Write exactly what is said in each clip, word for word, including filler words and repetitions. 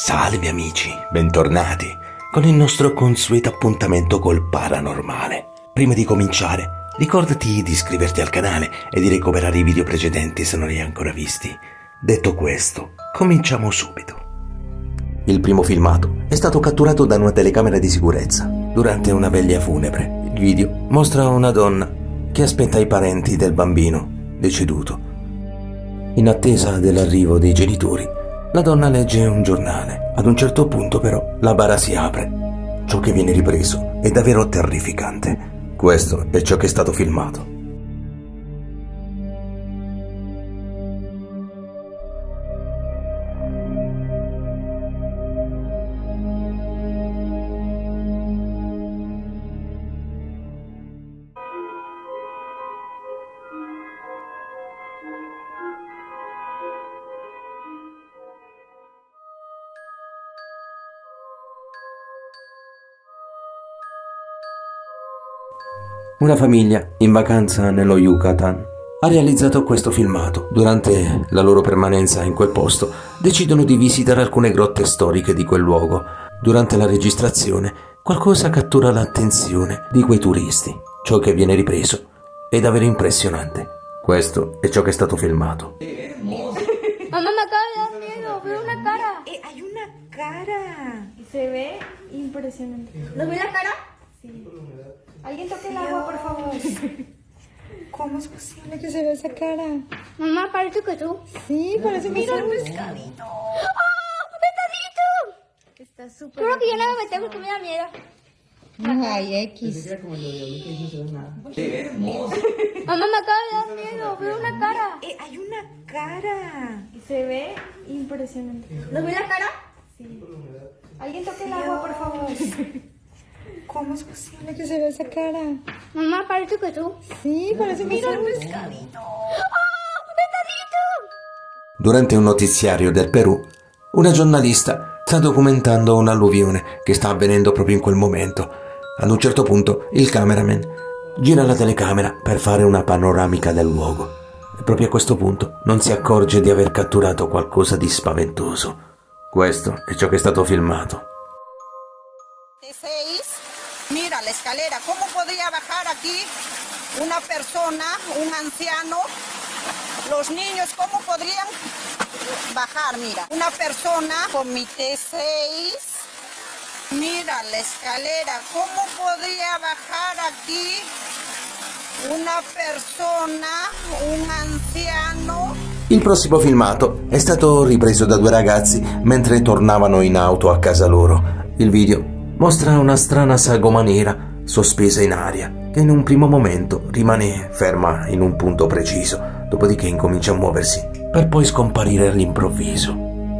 Salve amici, bentornati con il nostro consueto appuntamento col paranormale. Prima di cominciare, ricordati di iscriverti al canale e di recuperare i video precedenti se non li hai ancora visti. Detto questo, cominciamo subito. Il primo filmato è stato catturato da una telecamera di sicurezza durante una veglia funebre. Il video mostra una donna che aspetta i parenti del bambino deceduto. In attesa dell'arrivo dei genitori, la donna legge un giornale. Ad un certo punto però la bara si apre. Ciò che viene ripreso è davvero terrificante. Questo è ciò che è stato filmato. Una famiglia in vacanza nello Yucatan ha realizzato questo filmato. Durante la loro permanenza in quel posto decidono di visitare alcune grotte storiche di quel luogo. Durante la registrazione qualcosa cattura l'attenzione di quei turisti. Ciò che viene ripreso è davvero impressionante. Questo è ciò che è stato filmato. Mamá, me acaba de dar miedo, veo una cara. Eh, hay una cara. Se ve impresionante. ¿No ve la cara? Sí. Alguien toque el agua, por favor. ¿Cómo es posible que se vea esa cara? Mamá, parece que tú. Sí, parece que Mira el son- pescadito. ¡Ah, un pescadito! Está súper. Creo que yo no me metí porque me da miedo. Ay, X. Mamá, me acaba de dar miedo, veo una cara. Eh, hay una cara. Se ve impresionante. ¿No ve la cara? Sí. Alguien toque el agua, por favor. ¿Cómo es posible que se vea esa cara? Mamá, parece que tú. Sí, parece que Mira el son- pescadito. ¡Ah, un pescadito! Durante un notiziario del Perù, una giornalista sta documentando un'alluvione che sta avvenendo proprio in quel momento. Ad un certo punto il cameraman gira la telecamera per fare una panoramica del luogo e proprio a questo punto non si accorge di aver catturato qualcosa di spaventoso. Questo è ciò che è stato filmato. seis, mira la escalera, ¿cómo podría bajar aquí una persona, un anciano? Los niños, ¿cómo podrían bajar? Mira, una persona con mi T seis, mira la escalera, ¿cómo podría bajar aquí una persona, un anziano? Il prossimo filmato è stato ripreso da due ragazzi mentre tornavano in auto a casa loro. Il video mostra una strana sagoma nera sospesa in aria che in un primo momento rimane ferma in un punto preciso, dopodiché incomincia a muoversi per poi scomparire all'improvviso.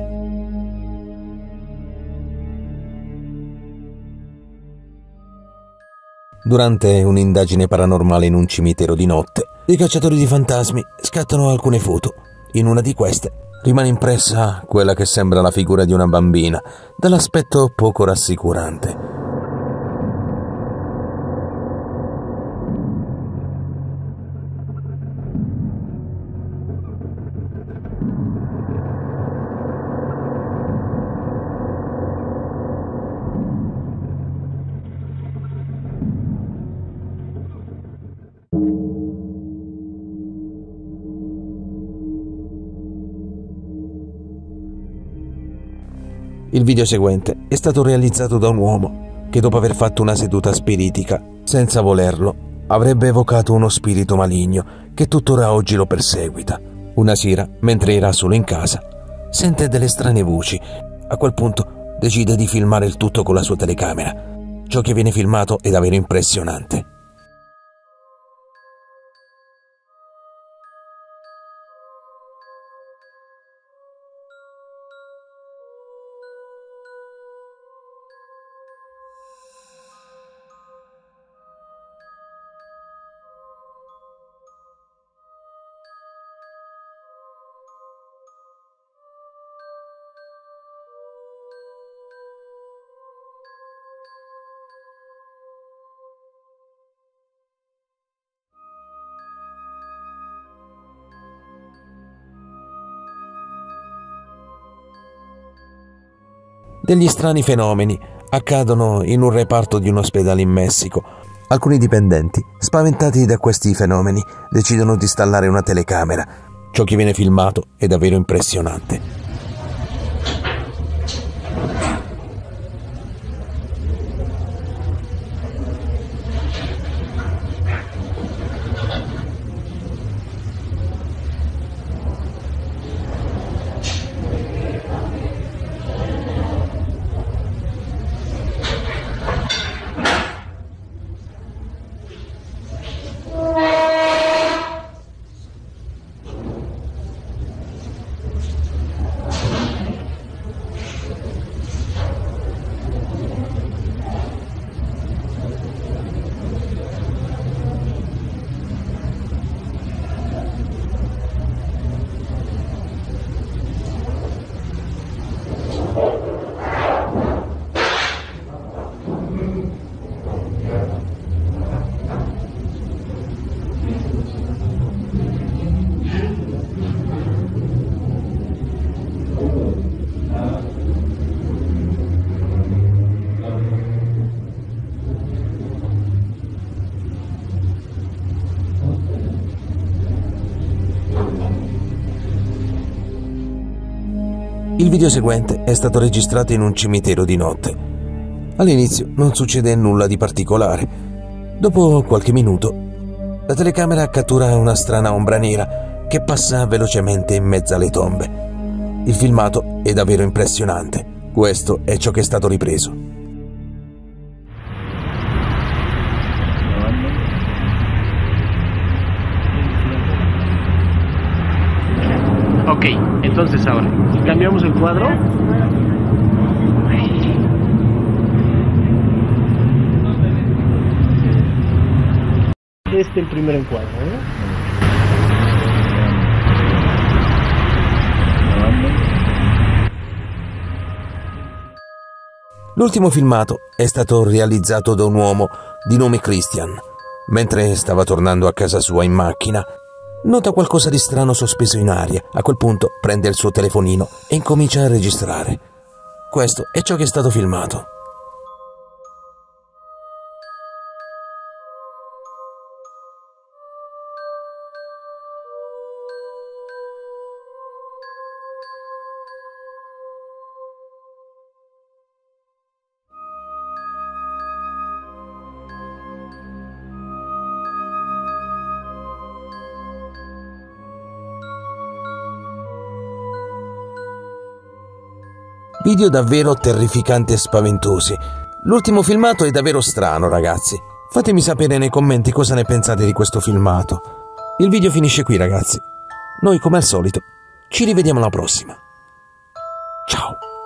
Durante un'indagine paranormale in un cimitero di notte, i cacciatori di fantasmi scattano alcune foto. In una di queste rimane impressa quella che sembra la figura di una bambina, dall'aspetto poco rassicurante. Il video seguente è stato realizzato da un uomo che dopo aver fatto una seduta spiritica, senza volerlo, avrebbe evocato uno spirito maligno che tuttora oggi lo perseguita. Una sera, mentre era solo in casa, sente delle strane voci. A quel punto decide di filmare il tutto con la sua telecamera. Ciò che viene filmato è davvero impressionante. Degli strani fenomeni accadono in un reparto di un ospedale in Messico. Alcuni dipendenti, spaventati da questi fenomeni, decidono di installare una telecamera. Ciò che viene filmato è davvero impressionante. Il video seguente è stato registrato in un cimitero di notte. All'inizio non succede nulla di particolare. Dopo qualche minuto, la telecamera cattura una strana ombra nera che passa velocemente in mezzo alle tombe. Il filmato è davvero impressionante. Questo è ciò che è stato ripreso. Ok, entonces ahora, cambiamos el cuadro. Este es el primer encuadro, ¿eh? L'ultimo filmato è stato realizzato da un uomo di nome Christian. Mentre stava tornando a casa sua in macchina, nota qualcosa di strano sospeso in aria. A quel punto prende il suo telefonino e incomincia a registrare. Questo è ciò che è stato filmato. Video davvero terrificanti e spaventosi. L'ultimo filmato è davvero strano, ragazzi. Fatemi sapere nei commenti cosa ne pensate di questo filmato. Il video finisce qui, ragazzi. Noi, come al solito, ci rivediamo alla prossima. Ciao!